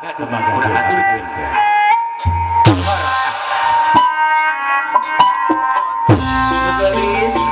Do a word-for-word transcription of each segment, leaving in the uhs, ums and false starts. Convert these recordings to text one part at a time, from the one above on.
Udah aturkeun. Gelis.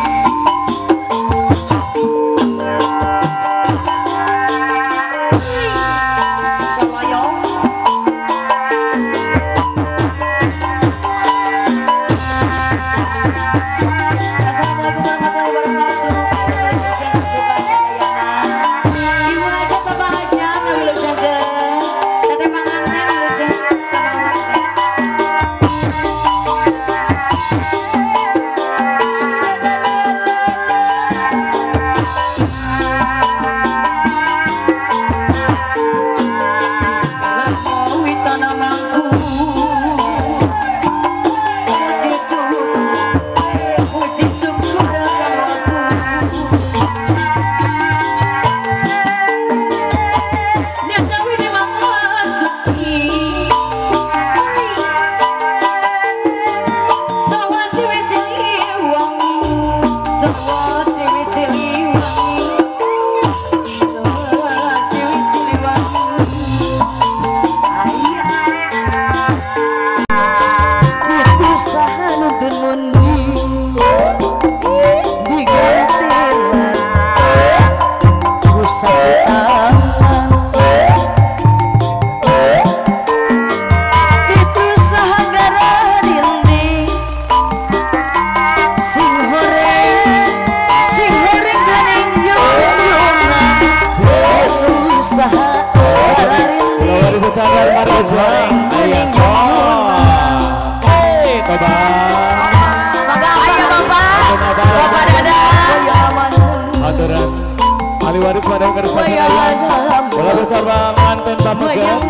Ahli waris Padang Kersane bola besar pengantin Pamega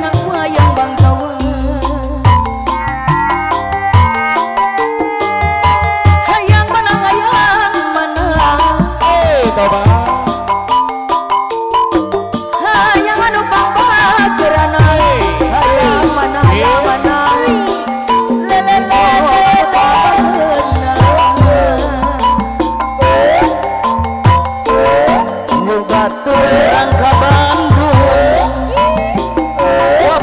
hayang menang hayang menang eh toba hayang anu pangpagerana hayang menang hayang menang lelele batur angka Bandung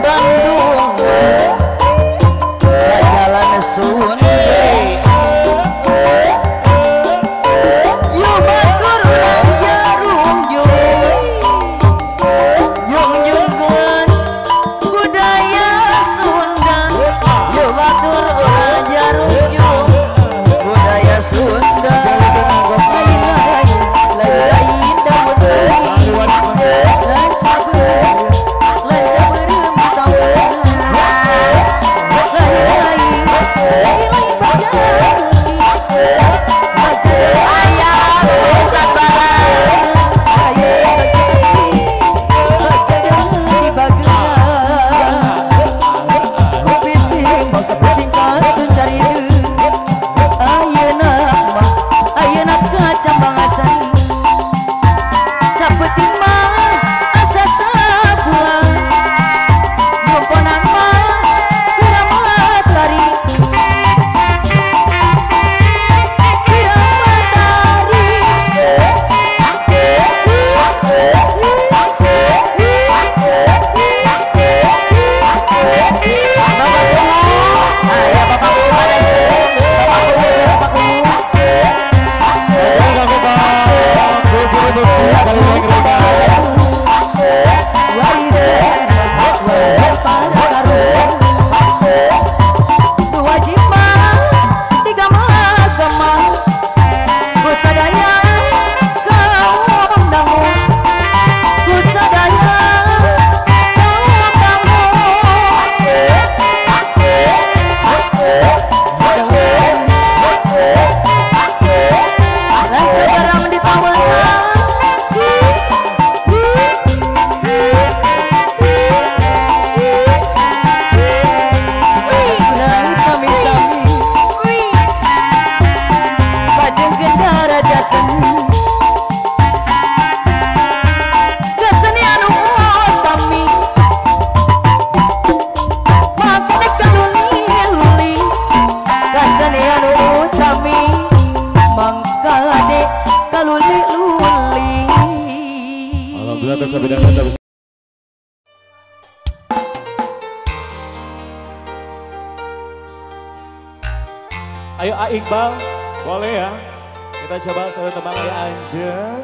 Ayo A Iqbal, boleh ya? Kita coba satu tembang Ayah Anjen.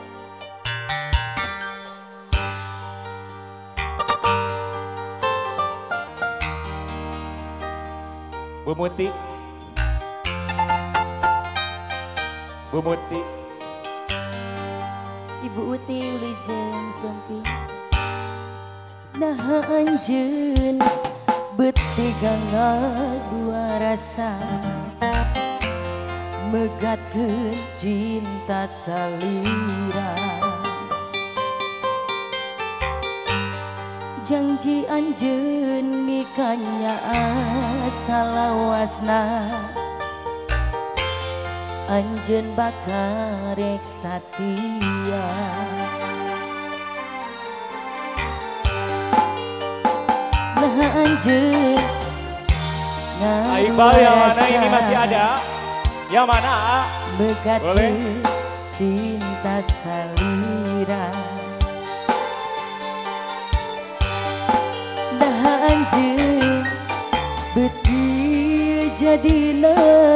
Bu Muti. Bu Muti. Ibu Uti Ulijen Sempi. Nah anjeun betigang dua rasa megatkeun cinta salira. Janji anjeun nikahnya salawasna anjeun bakal rek satia. Nah anjeun Iqbal yang mana ini masih ada? Yang mana? Begat boleh? Cinta salira. Dah anjeun beuti jadina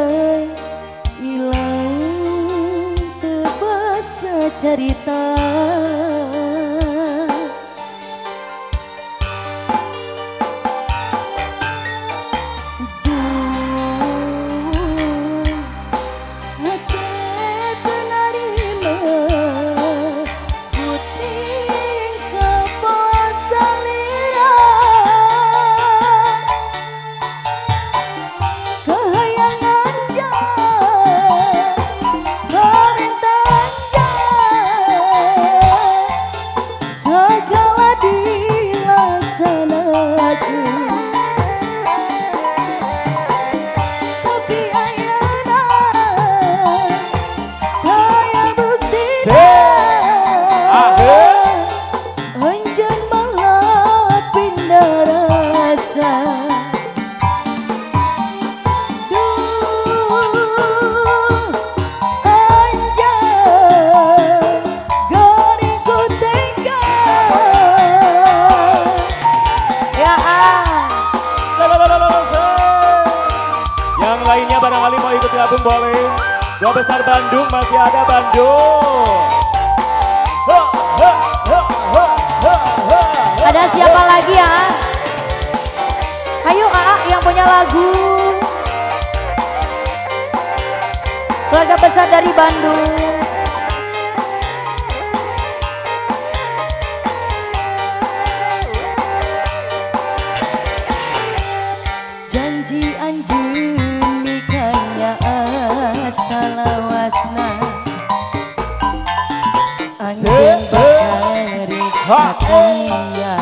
ilang teu basa carita. Lainnya barangkali mau ikut gabung boleh. Dua besar Bandung masih ada Bandung. Ha, ha, ha, ha, ha, ha. Ada siapa lagi ya? Ayo A yang punya lagu. Keluarga besar dari Bandung. Janji anjeun salawasna anjeun bakal rek satia.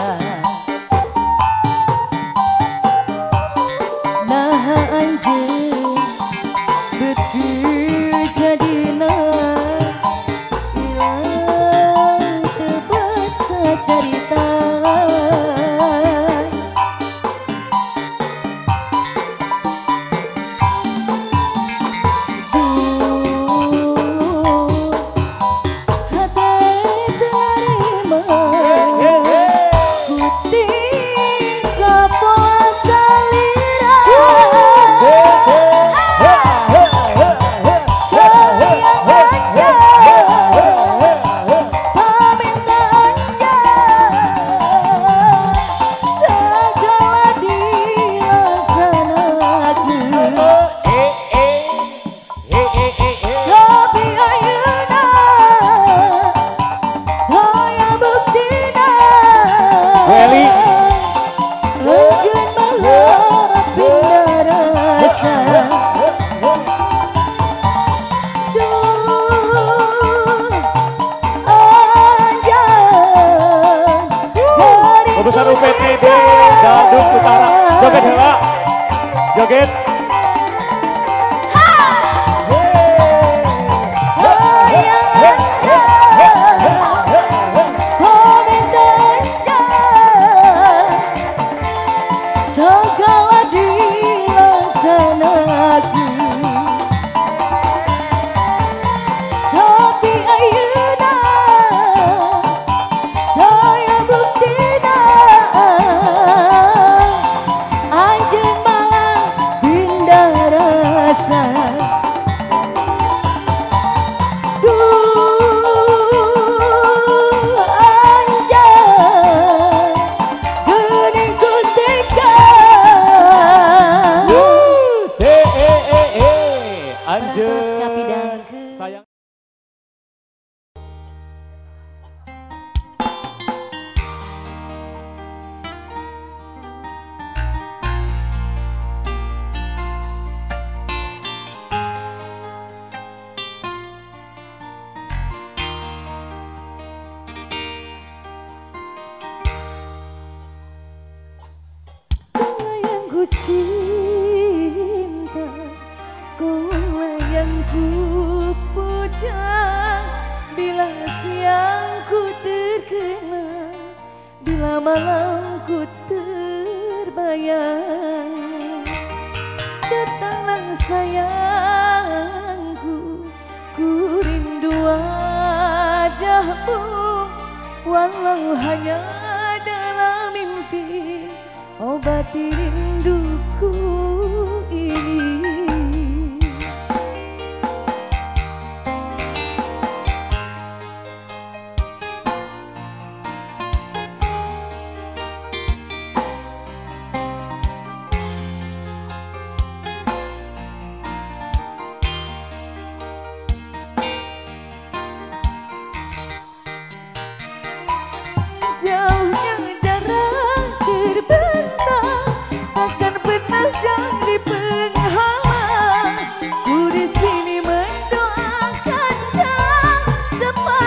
Nah anjeun beuti jadina ilang teu basa carita. Besar U P T D Bandung Utara. Joget heula. Joget. Segala dilaksanakan, tapi ayeuna daya buktina anjeun malah ku cinta, kau yang ku puja. Bila siangku terkenang, bila malamku terbayang, datanglah sayangku, ku rindu wajahmu, walau hanya dalam mimpi, obati rinduku ini. Jauhnya jarak terbentang, takkan pernah jadi penghalang. Ku di sini mendoakan kau cepat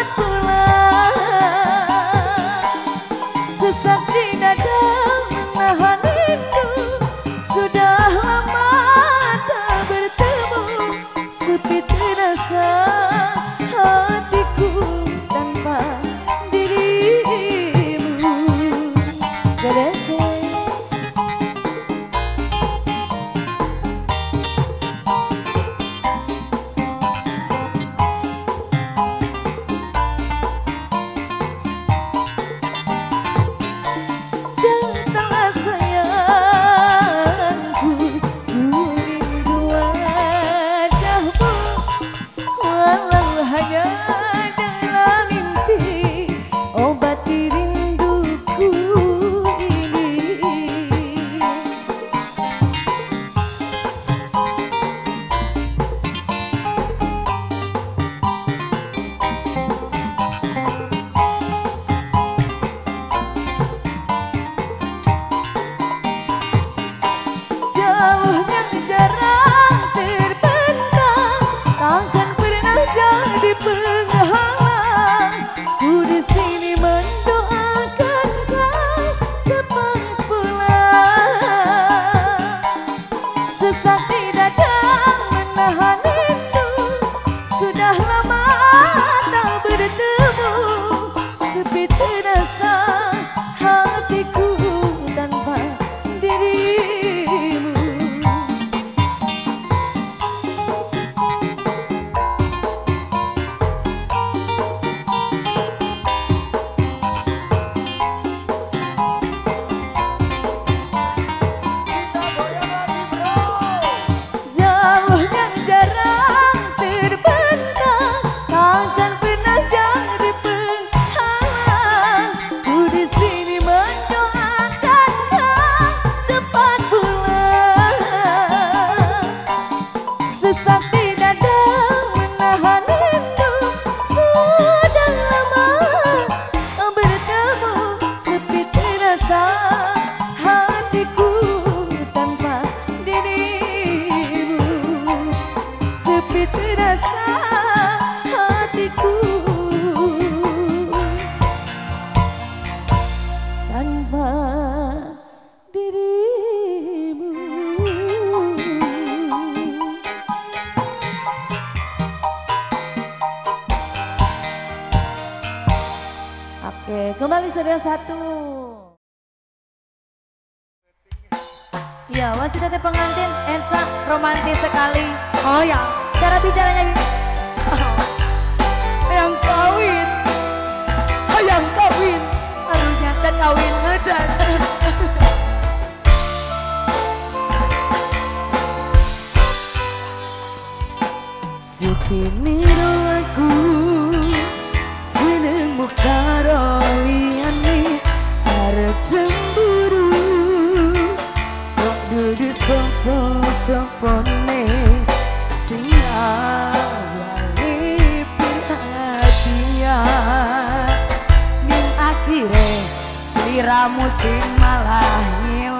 pulang. Sesak di dada menahan rindu, sudah lama tak bertemu. Sepi terasa hatiku tanpa kembali saudara satu. Ya, masih tetap pengantin Ensa romantis sekali. Oh ya, cara bicaranya gitu. Oh. Yang kawin, oh, yang kawin, aduh nyata kawin aja. Sekini aku seneng muka roliani arep cemburu kok dudu sopo-sopone sing awali perhatian ning akhire sliramu sing malah ngilang.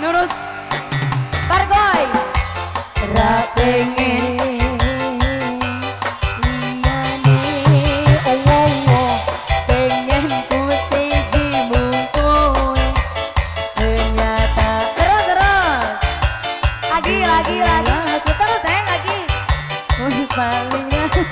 Nurut Bargoy Ra pengen liyane omongo pengen ku sejimu kowe ternyata Terus terus Lagi lagi lagi Terus sayang lagi kowe paling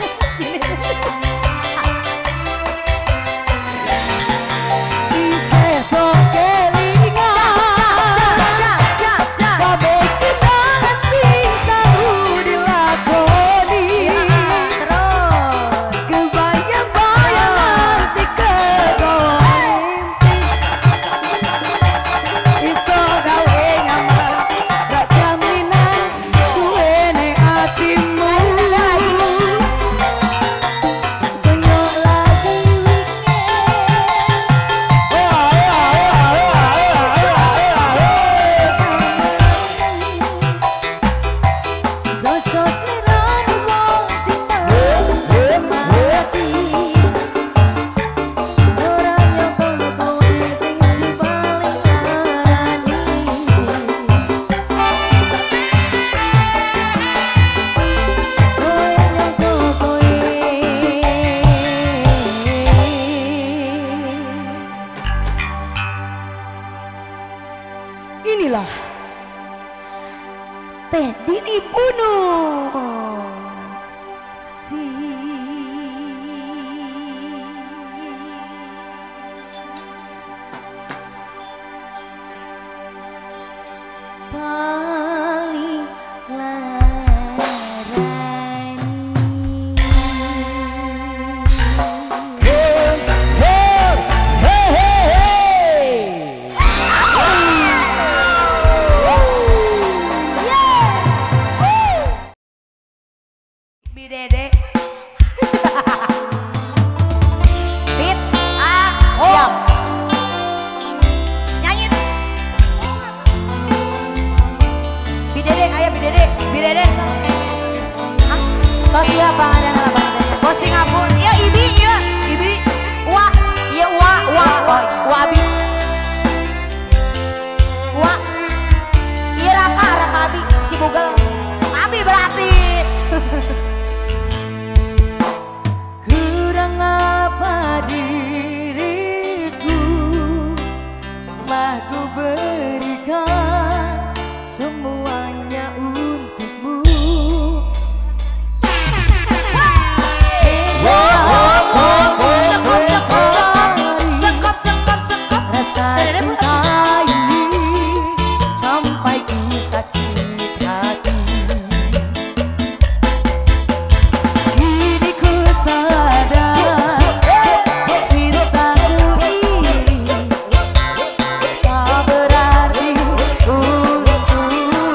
inilah Teh Dini Bunuh si paling Bidede Bit ah oh siap nyanyi Bidede ayo Bidede Bidede ah kau siapa ada ngalaban bos Singapura ya Ibi ya Ibi wah ya wah wah wah wah Abi wah iya Raka Raka Abi Cibugel Abi berarti kurang apa diriku telah ku berikan semuanya untukmu. Sekop sekop sekop Rasa cinta ini sampai ku sakit hati. Kini ku sadar cintaku ini tak berarti untukmu.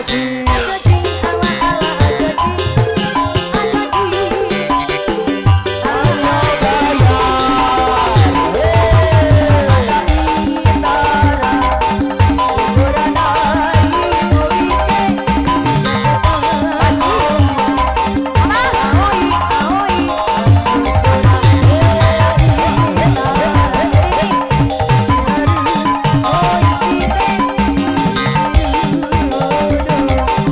Oh,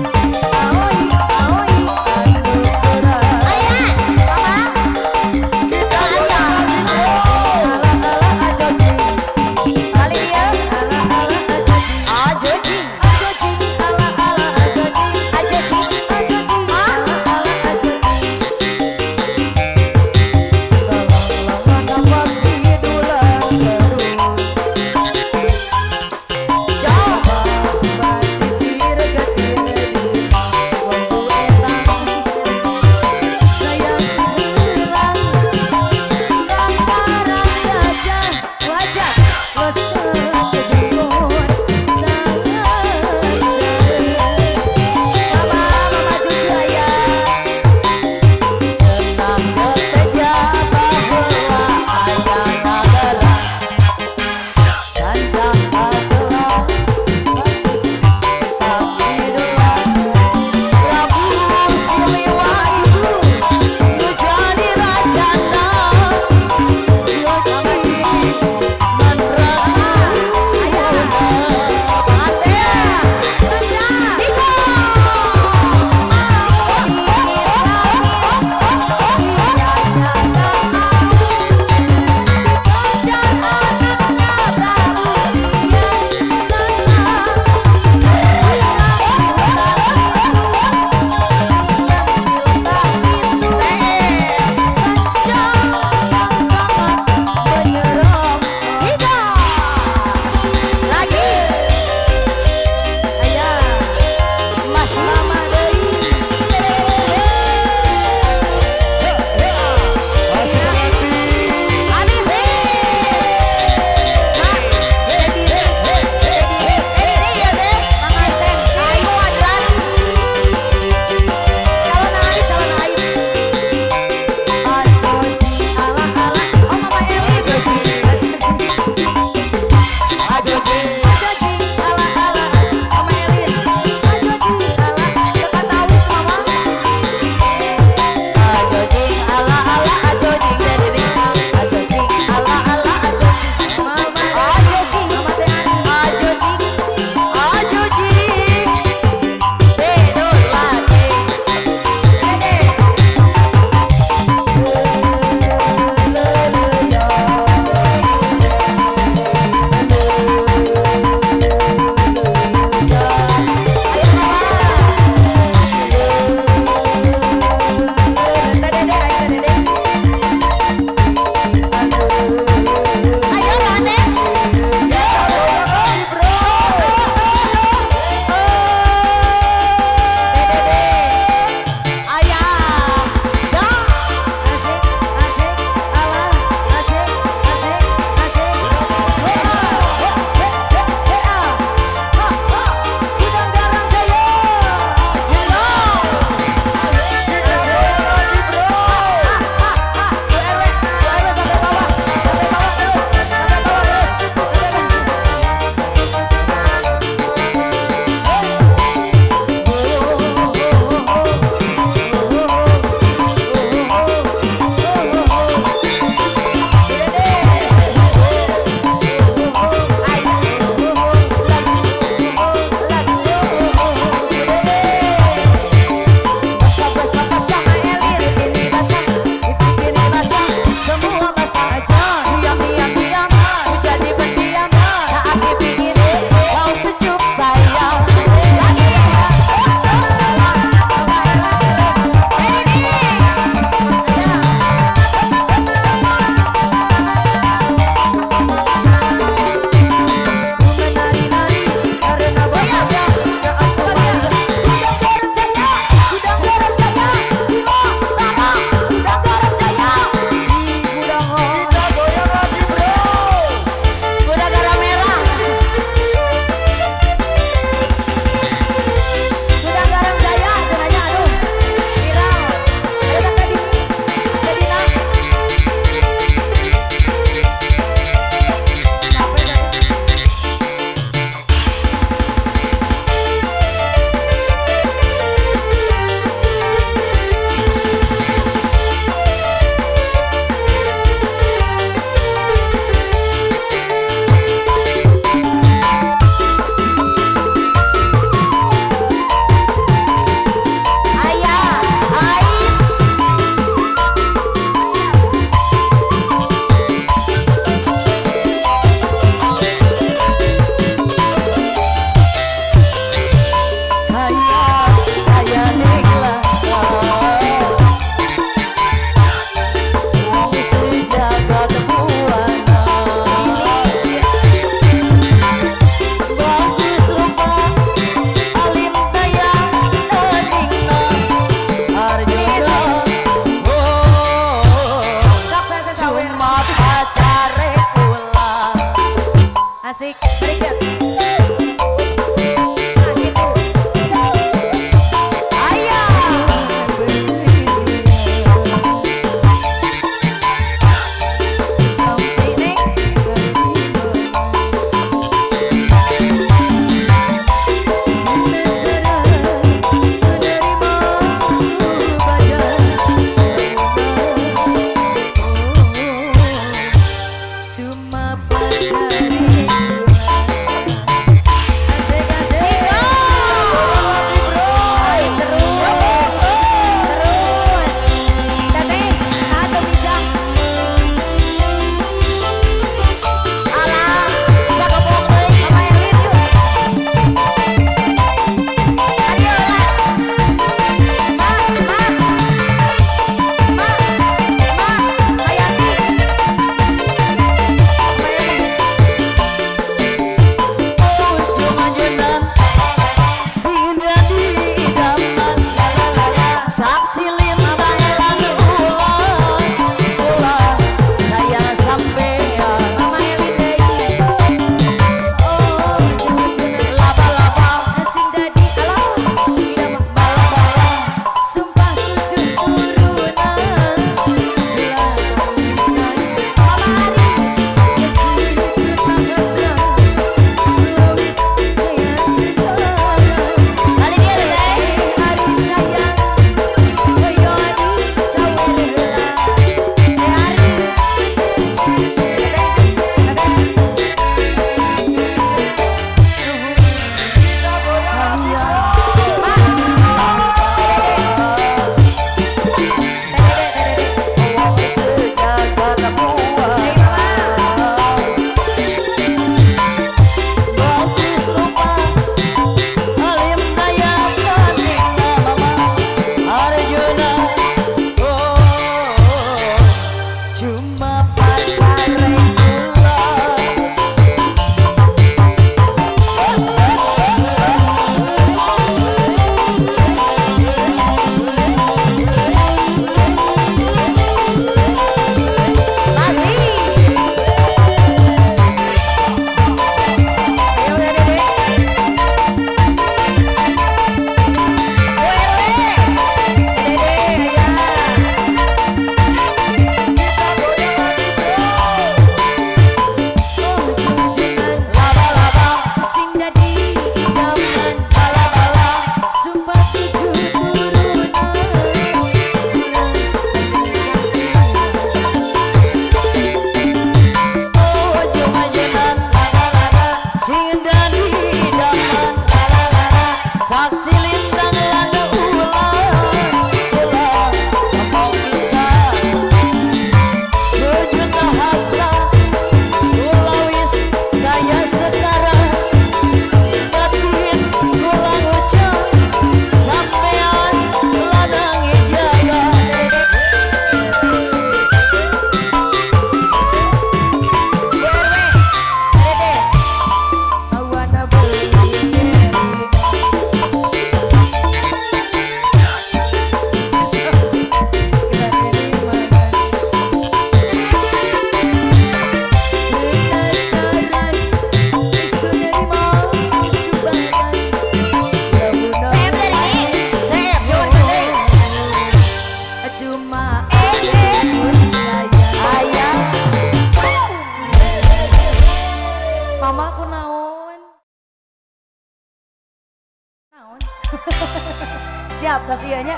Siap kasihannya.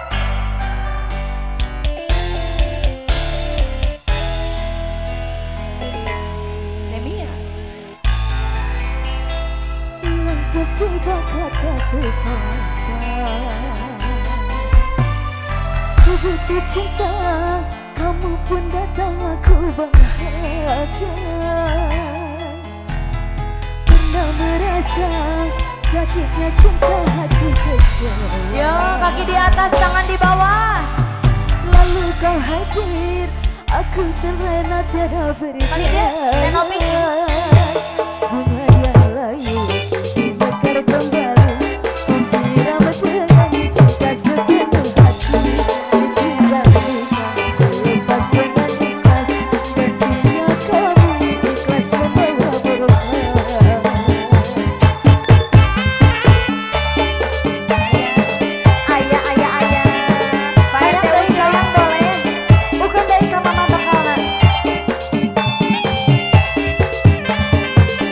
Nemia. Yang ketiga kata pepatah, ku butuh cinta, kamu pun datang aku bahagia. Pernah merasa sakitnya cinta hati kecewa. Yo, kaki di atas, tangan di bawah. Lalu kau hadir, aku terlena tiada berikan. Kali dia, Renopi. Bunga yang layu mekar kembali, disiram dengan cinta sepenuh hati. Ditinggal nikah, lepas dengan ikhlas, gantinya kamu ikhlas membawa berkah. Ayah, ayah, ayah. Sayang deh, sayang boleh. Bukan dari ke mama bakalan.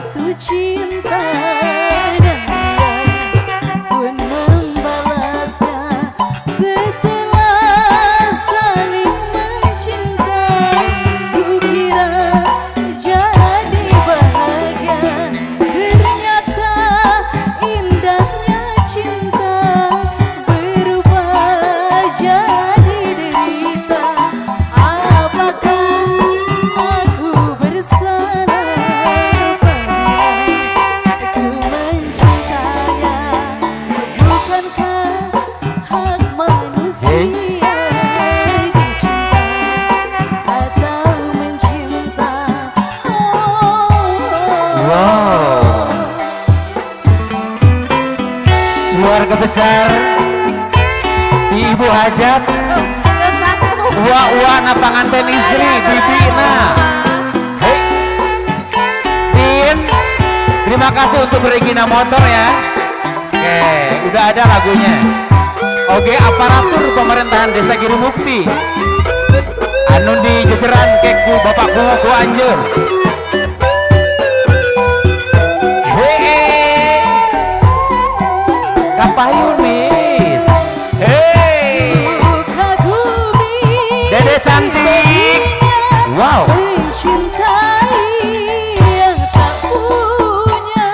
jatuh cinta dan dia pun membalasnya setelah saling mencinta. Kukira jadi bahagia, ternyata indahnya cinta berubah jadi derita. Apakah aku bersalah padanya? Aku mencintanya, bukankah hak manusia dicinta atau mencinta? Wow. Keluarga besar di Ibu Hajat, uwa-uwa na panganten istri, bibi na. Hei, Din, terima kasih untuk Regina Motor ya. Oke, udah ada lagunya. Oke, aparatur pemerintahan Desa Girumukti. Anu di jejeran keku bapakku ku anjur. Hei, kapayun Miss. Hei, Dede cantik. Wow. Mencintai yang tak punya,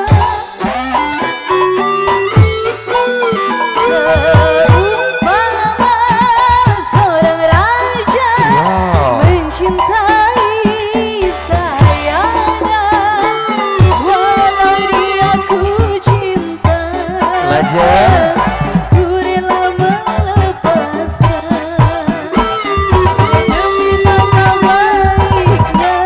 seumpama seorang raja mencintai sayangnya, walau dia ku cinta, Legend. ku rela melepaskan demi nama baiknya.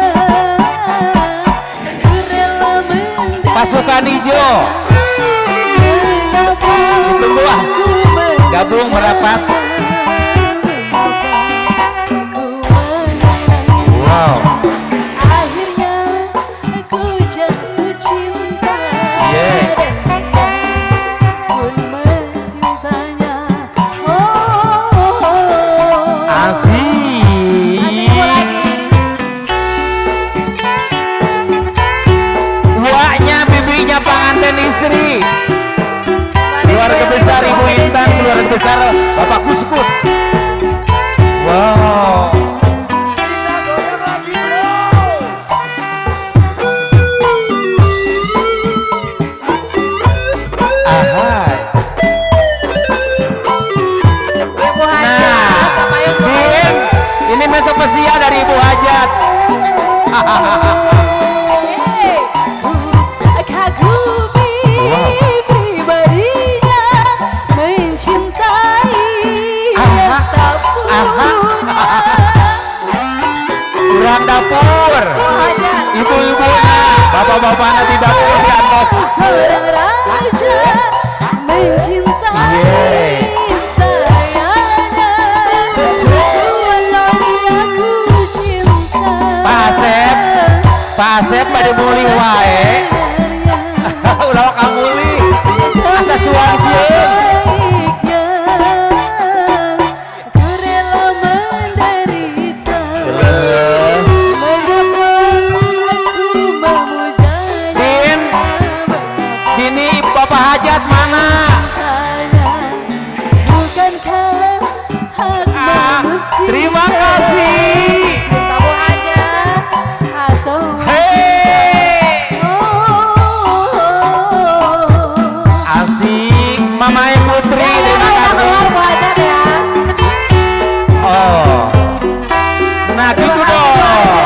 Ku rela menderita. Pasukan hijau Mengapa Ditunggu, ah. aku gabung merapat. Ku menyayangi. Wow. Akhirnya aku jatuh cinta Yeah. dan dia pun mencintanya. Oh, Asik. Uaknya bibinya panganten istri. Keluarga besar Ibu Intan, keluarga besar Bapak Kuskus. Wow. Ahai. Ibu Hajat, Nah, Kapayun Din, ini mesok spesial dari Ibu Hajat. kagumi Wow. pribadinya, mencintai Aha, yang tak aha. punya. Kurang dapur. Ibu-ibunya, bapak-bapaknya di dapur di atas. Seorang raja mencintai Yeay. sayangnya, walau dia ku cinta. Pak Asep, Pak Asep pada muli wae. Ulah kamu li. Asa cuan jeung. Baiknya, ku rela menderita. Mengapa aku memujanya? Din, Dini Bapak Hajat mana? Bukankah hak Ah, manusia terima kasih. Cinta Bu Hajat. atau Hei, oh, asik. Mama Putri, terima Keluar kasih. Bu Hajat ya. Oh, nah gitu dong.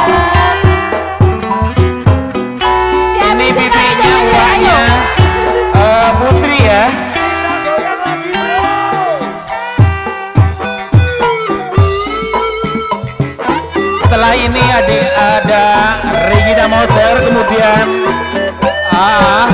Ini bibinya, uaknya eh, Putri ya. Setelah ini ada ada Regina Motor, kemudian ah,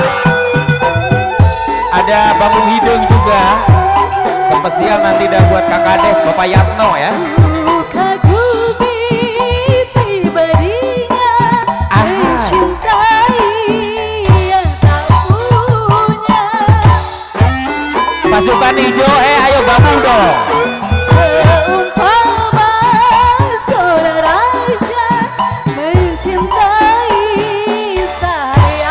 ada Bambung Hidung juga. Spesial nanti dah buat Kakak Des, Bapak Yatno ya. kagumi pribadinya, Ah. mencintai yang tak punya. Pasukan hijau, eh ayo gabung dong. Seumpama seorang raja mencintai sayangnya,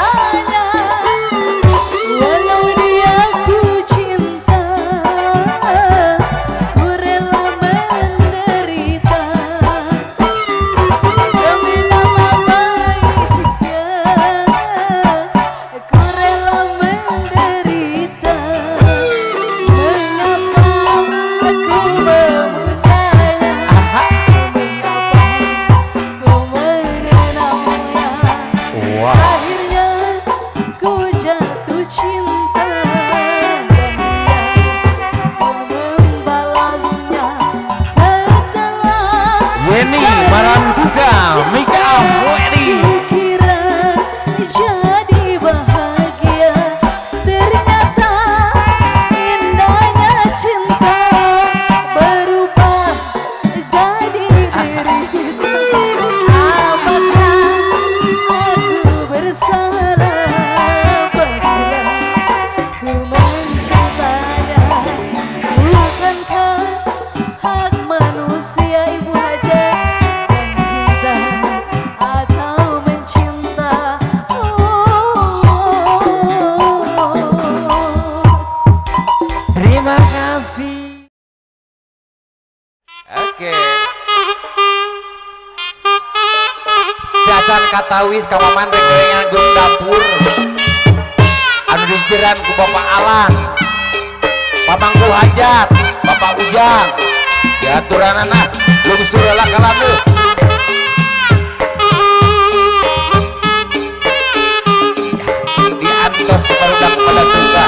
Maran juga Mika Wedi. Kukira jadi bahagia, ternyata indahnya cinta berubah jadi derita. Apakah aku bersalah bila ku mencintanya? Bukankah hak manusia ibu hajat mencinta atau mencinta? Terima kasih. Oke. Jajan katawis kamaman regolengan grup dapur. Anu dijeran ku Bapak Alan, Pamangku Hajat, Bapak Ujang. Diaturan anak lungsur lah kalamu. Diantos barudak pada suka.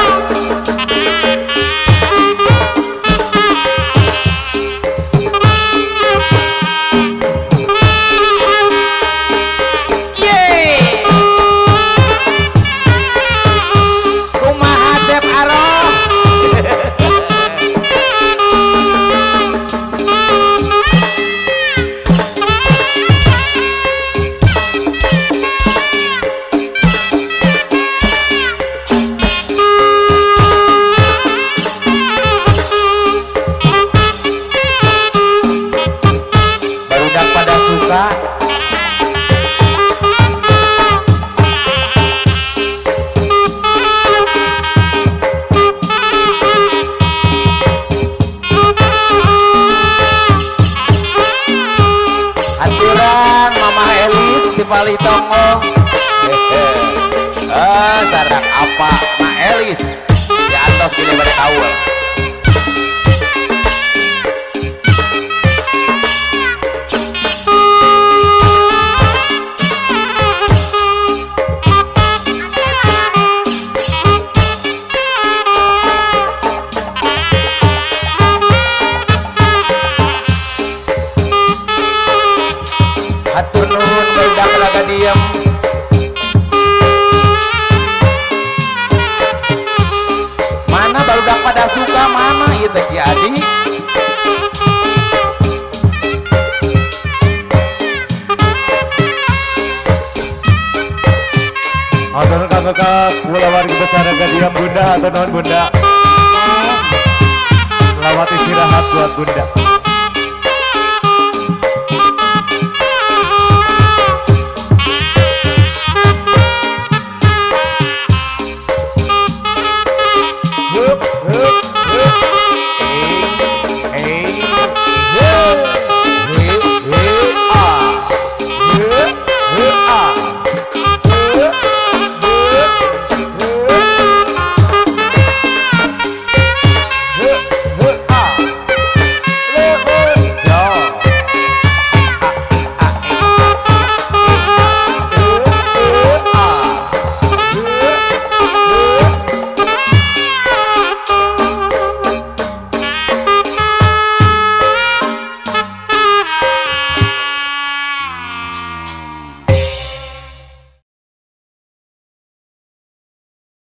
Yeay. Kumaha Cep Aroh. Barudak pada suka. Aturan Mama Elis di Palitongo. Eh, darak apa Ma Elis di atas gini pada awal. Atur nuhun barudak laga diem. Mana barudak pada suka mana ieu teh Ki Adi? Atur kakak kula warga besar raga diam Bunda atau non Bunda. Selamat istirahat buat Bunda.